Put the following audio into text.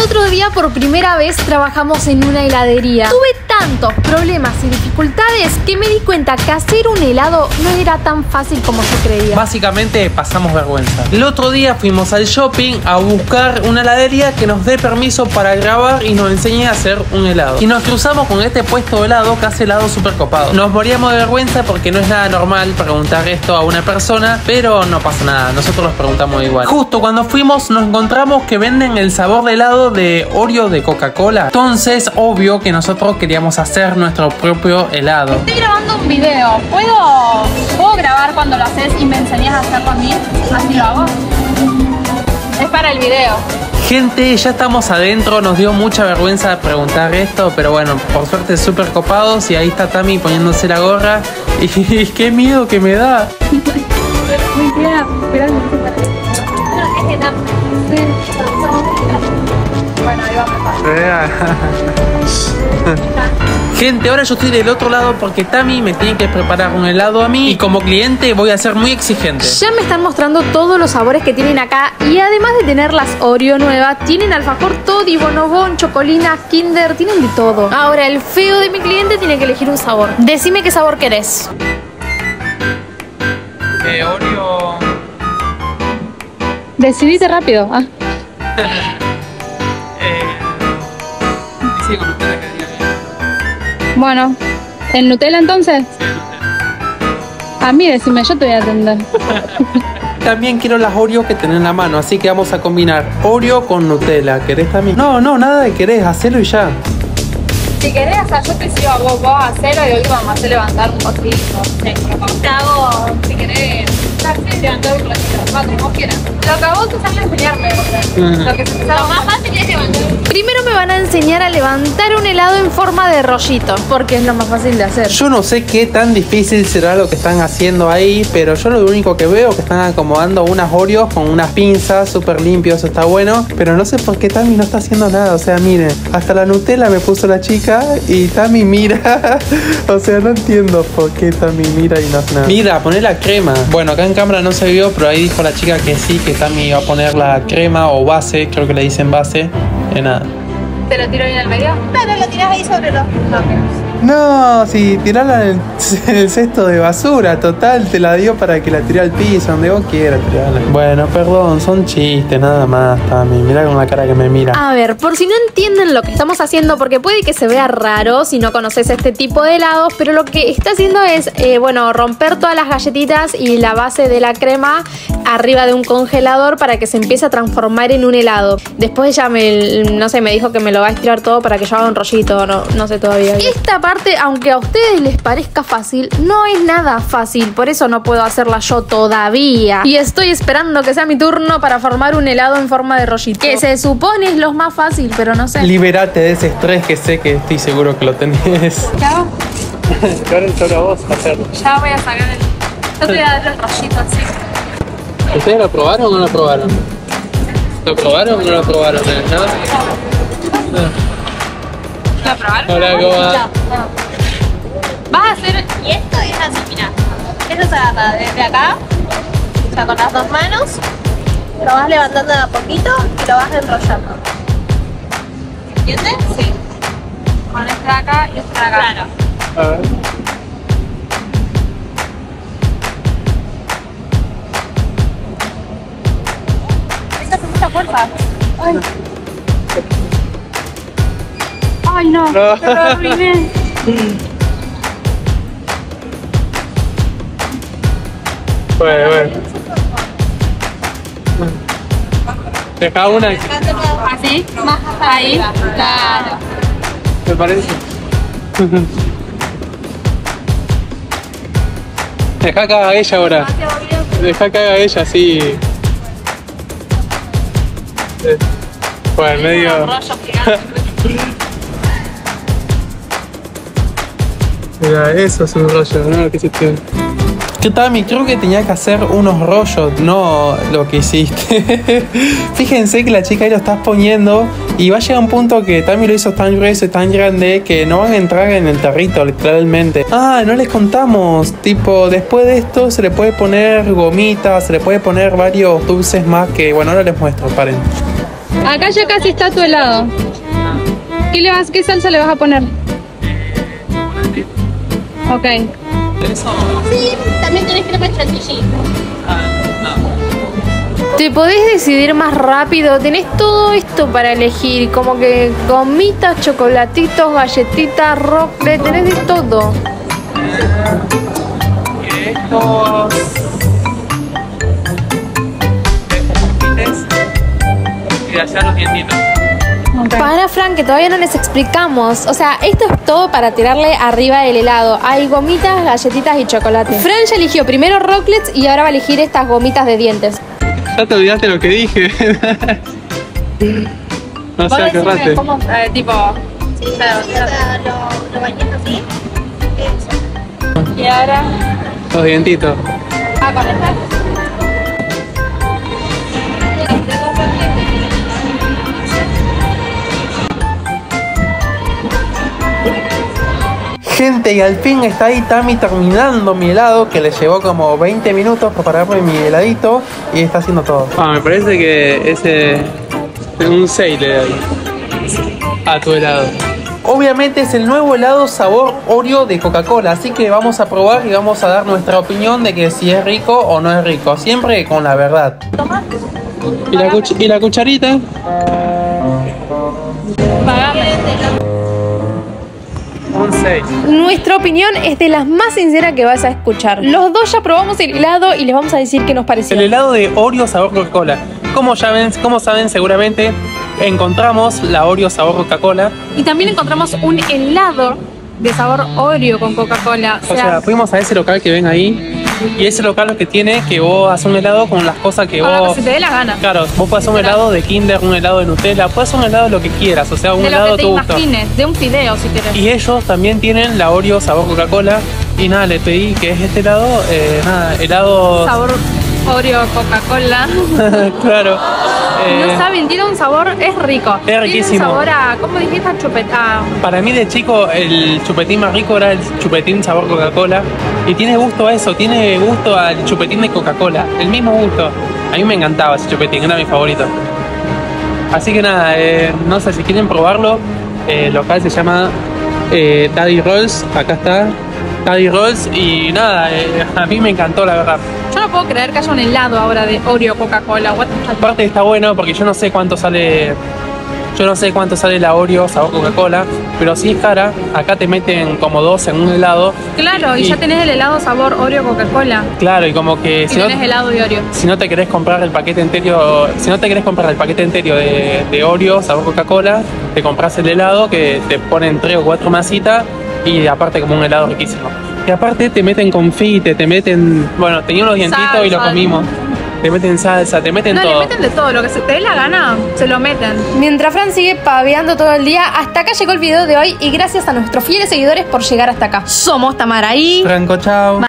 otro día por primera vez trabajamos en una heladería. Tuve tantos problemas y dificultades que me di cuenta que hacer un helado no era tan fácil como yo creía. Básicamente pasamos vergüenza. El otro día fuimos al shopping a buscar una heladería que nos dé permiso para grabar y nos enseñe a hacer un helado. Y nos cruzamos con este puesto de helado que hace helado súper copado. Nos moríamos de vergüenza porque no es nada normal preguntar esto a una persona, pero no pasa nada, nosotros los preguntamos igual. Justo cuando fuimos nos encontramos que venden el sabor de helado de Oreo de Coca-Cola. Entonces, obvio que nosotros queríamos hacer nuestro propio helado. Estoy grabando un video. ¿Puedo grabar cuando lo haces y me enseñas a hacerlo a mí? Así lo hago. Es para el video. Gente, ya estamos adentro, nos dio mucha vergüenza preguntar esto, pero bueno, por suerte súper copados y ahí está Tami poniéndose la gorra y qué miedo que me da. Muy bien, bueno, ahí va Gente, ahora yo estoy del otro lado porque Tami me tiene que preparar un helado a mí y como cliente voy a ser muy exigente. Ya me están mostrando todos los sabores que tienen acá y además de tener las Oreo nuevas, tienen alfajor Toddy, bonobón, chocolina, Kinder, tienen de todo. Ahora el feo de mi cliente tiene que elegir un sabor. Decime qué sabor querés. Oreo. Decidite rápido. Sí, con Nutella que diga bien. Bueno, ¿el Nutella entonces? Sí, Nutella. A mí decime, yo te voy a atender. También quiero las Oreo que tenés en la mano, así que vamos a combinar Oreo con Nutella. ¿Querés también? No, nada de querés, hacelo y ya. Si querés, o sea, yo te sigo a vos a hacerlo y hoy vamos a hacer levantar un poquito. Sí, te hago, si querés, levantar un ratito, como quieras. Lo que a vos te sale enseñarme, lo que se lo más fácil es levantar. Primero me van a enseñar a levantar un helado en forma de rollito, porque es lo más fácil de hacer. Yo no sé qué tan difícil será lo que están haciendo ahí, pero yo lo único que veo es que están acomodando unas Oreos con unas pinzas súper limpio, eso está bueno, pero no sé por qué Tami no está haciendo nada, o sea, miren, hasta la Nutella me puso la chica y Tami mira, o sea, no entiendo por qué Tami mira y no hace nada. Mira, poné la crema. Bueno, acá en cámara no se vio, pero ahí dijo la chica que sí, que Tami iba a poner la crema o base, creo que le dicen base, nada. ¿Te lo tiro bien al medio? No, lo tirás ahí sobre los bloques. No, si tirarla en el cesto de basura, total, te la dio para que la tiré al piso, donde vos quieras tirarla. Bueno, perdón, son chistes, nada más, Tami. Mirá con la cara que me mira. A ver, por si no entienden lo que estamos haciendo, porque puede que se vea raro si no conoces este tipo de helados, pero lo que está haciendo es, bueno, romper todas las galletitas y la base de la crema arriba de un congelador para que se empiece a transformar en un helado. Después ella no sé, me dijo que me lo va a estirar todo para que yo haga un rollito, no sé todavía. Esta parte, aunque a ustedes les parezca fácil, no es nada fácil, por eso no puedo hacerla yo todavía. Y estoy esperando que sea mi turno para formar un helado en forma de rollito, que se supone es lo más fácil, pero no sé. Liberate de ese estrés que sé que estoy seguro que lo tenés. ¿Qué hago? Ahora te toca a vos hacerlo. Ya voy a sacar el... Yo te voy a dar el rollito así. ¿Ustedes lo probaron o no lo probaron? ¿Lo probaron o no lo probaron? ¿No? ¿Lo probaron? Hola, ¿cómo va? Vas a hacer... Y esto es así, mira. Esto se agarra desde acá, o sea, con las dos manos. Lo vas levantando de a poquito y lo vas enrollando. ¿Entiendes? Sí. Con este de acá y este de acá. Claro. A ver. Esto hace mucha fuerza. Ay. Ay, no. No. Te lo arruiné. Bueno. Deja una. ¿Así? Más ahí. Claro. ¿Te parece? Deja que haga ella ahora. Deja que haga ella, sí. Bueno, medio. Mira, eso es un rollo, ¿no? ¿Qué se tiene? ¿Qué Tami? Creo que tenía que hacer unos rollos, no lo que hiciste. Fíjense que la chica ahí lo estás poniendo y va a llegar un punto que Tami lo hizo tan grueso y tan grande que no van a entrar en el tarrito, literalmente. Ah, no les contamos. Tipo, después de esto se le puede poner gomitas, se le puede poner varios dulces más que, bueno, ahora les muestro, paren. Acá ya casi está tu helado. ¿Qué salsa le vas a poner? Ok. Sí, también tenés crema chantilly. Te podés decidir más rápido, tenés todo esto para elegir, como que gomitas, chocolatitos, galletitas, rocle, tenés de todo. Y allá los dientitos. Okay. Para Fran, que todavía no les explicamos, o sea, esto es todo para tirarle arriba del helado. Hay gomitas, galletitas y chocolate. Fran ya eligió primero rocklets y ahora va a elegir estas gomitas de dientes. Ya te olvidaste lo que dije. No sé, agarrate. ¿Cómo, tipo? Sí, lo bañé así. Eso. Y ahora. Los dientitos. Ah, con esta. Gente, y al fin está ahí Tami terminando mi helado, que le llevó como 20 minutos prepararme mi heladito y está haciendo todo. Me parece que ese un 6 le doy a tu helado. Obviamente es el nuevo helado sabor Oreo de Coca-Cola, así que vamos a probar y vamos a dar nuestra opinión de que si es rico o no es rico, siempre con la verdad. ¿Y la cucharita? Un 6. Nuestra opinión es de las más sinceras que vas a escuchar. Los dos ya probamos el helado y les vamos a decir qué nos pareció. El helado de Oreo sabor Coca-Cola. Como saben seguramente, encontramos la Oreo sabor Coca-Cola. Y también encontramos un helado de sabor Oreo con Coca-Cola. O sea, fuimos a ese local que ven ahí. Y ese local lo que tiene que vos haces un helado con las cosas que con vos... lo que se te dé la gana. Claro, vos puedes hacer un helado de Kinder, un helado de Nutella, puedes hacer un helado de lo que quieras, o sea, un de helado lo que de te tu gusto. imagines, de un fideo si quieres. Y ellos también tienen la Oreo sabor Coca-Cola. Y nada, le pedí que es este helado, helado... Sabor Oreo Coca-Cola. Claro. No saben, tiene un sabor, es rico. Es riquísimo. Tiene un sabor a, ¿cómo dijiste? A chupeta. Para mí de chico el chupetín más rico era el chupetín sabor Coca-Cola. Y tiene gusto a eso, tiene gusto al chupetín de Coca-Cola. El mismo gusto. A mí me encantaba ese chupetín, era mi favorito. Así que nada, no sé si quieren probarlo. El local se llama Daddy Rolls. Acá está. Daddy Rolls. Y nada, a mí me encantó la verdad. Yo no puedo creer que haya un helado ahora de Oreo Coca-Cola. Aparte está bueno porque yo no sé cuánto sale la Oreo sabor Coca-Cola, pero si es cara, acá te meten como 2 en un helado. Claro, y ya tenés el helado sabor Oreo Coca-Cola. Claro, y como que y tenés helado de Oreo. Si no te querés comprar el paquete entero, de Oreo sabor Coca-Cola, te compras el helado que te ponen 3 o 4 masitas y aparte como un helado riquísimo. Y aparte te meten confite, te meten, bueno, tenía unos dientitos salsa, y lo comimos. Te meten salsa, te meten todo. No, le meten de todo, lo que se te dé la gana, se lo meten. Mientras Fran sigue paveando todo el día, hasta acá llegó el video de hoy y gracias a nuestros fieles seguidores por llegar hasta acá. Somos Tamara y... Franco, chao.